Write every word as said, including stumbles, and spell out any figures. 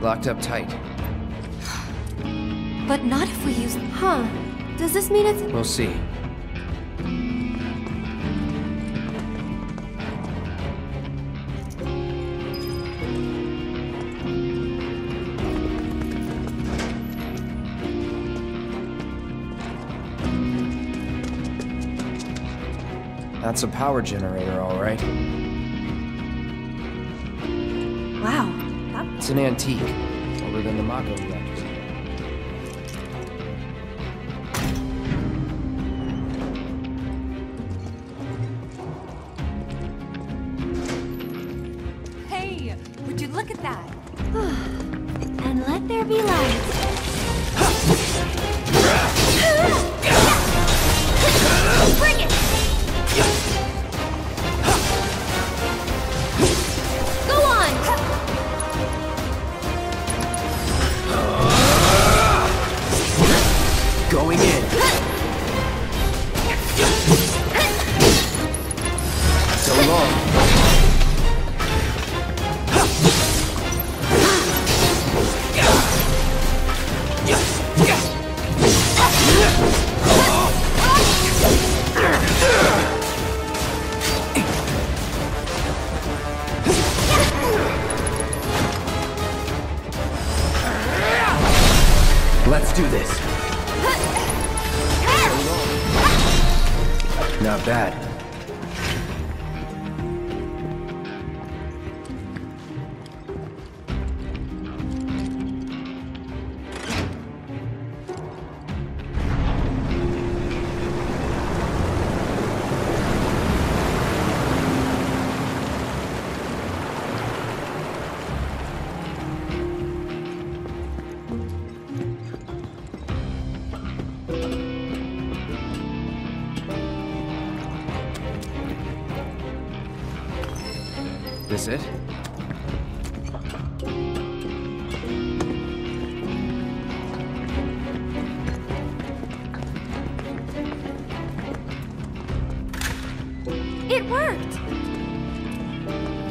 Locked up tight. But not if we use... Huh. Does this mean it's... We'll see. That's a power generator, all right. Wow. That... It's an antique. Older than the Mako reactors. Hey, would you look at that? And let there be light. Bring it! Go on! Going in. So long. Let's do this. Not bad. This it? It worked!